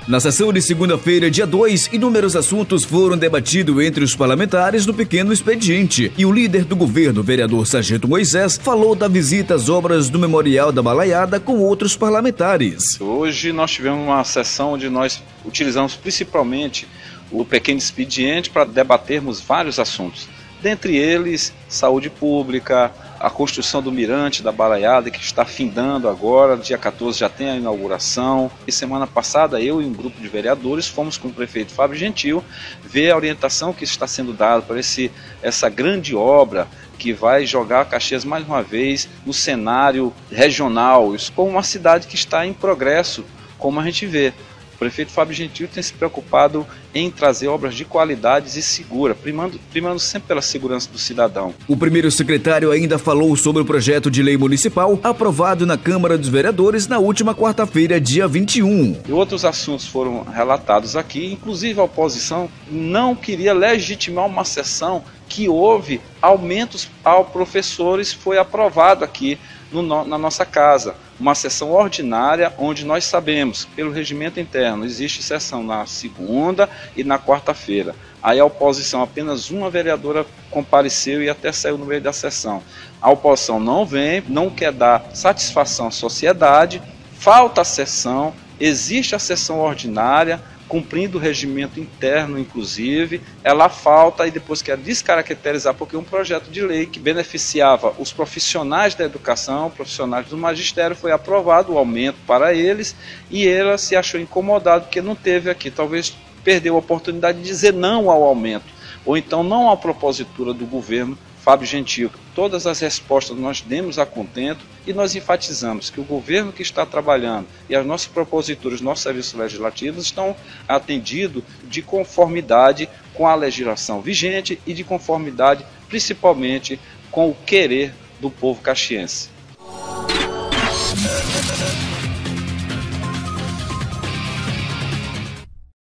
Na sessão de segunda-feira, dia 2, inúmeros assuntos foram debatidos entre os parlamentares no pequeno expediente e o líder do governo, vereador Sargento Moisés, falou da visita às obras do Memorial da Balaiada com outros parlamentares. Hoje nós tivemos uma sessão onde nós utilizamos principalmente o pequeno expediente para debatermos vários assuntos. Dentre eles, saúde pública, a construção do mirante da Balaiada, que está findando agora, dia 14 já tem a inauguração. E semana passada eu e um grupo de vereadores fomos com o prefeito Fábio Gentil ver a orientação que está sendo dada para essa grande obra que vai jogar Caxias mais uma vez no cenário regional, como uma cidade que está em progresso, como a gente vê. O prefeito Fábio Gentil tem se preocupado em trazer obras de qualidade e seguras, primando sempre pela segurança do cidadão. O primeiro secretário ainda falou sobre o projeto de lei municipal aprovado na Câmara dos Vereadores na última quarta-feira, dia 21. E outros assuntos foram relatados aqui, inclusive a oposição não queria legitimar uma sessão que houve aumentos aos professores, foi aprovado aqui na nossa casa. Uma sessão ordinária onde nós sabemos, pelo regimento interno, existe sessão na segunda e na quarta-feira. Aí a oposição, apenas uma vereadora compareceu e até saiu no meio da sessão. A oposição não vem, não quer dar satisfação à sociedade, falta a sessão, existe a sessão ordinária, cumprindo o regimento interno, inclusive, ela falta e depois quer descaracterizar, porque um projeto de lei que beneficiava os profissionais da educação, profissionais do magistério, foi aprovado o aumento para eles e ela se achou incomodada porque não teve aqui, talvez perdeu a oportunidade de dizer não ao aumento, ou então não à propositura do governo Fábio Gentil. Todas as respostas nós demos a contento e nós enfatizamos que o governo que está trabalhando e as nossas proposituras, nossos serviços legislativos estão atendidos de conformidade com a legislação vigente e de conformidade principalmente com o querer do povo caxiense.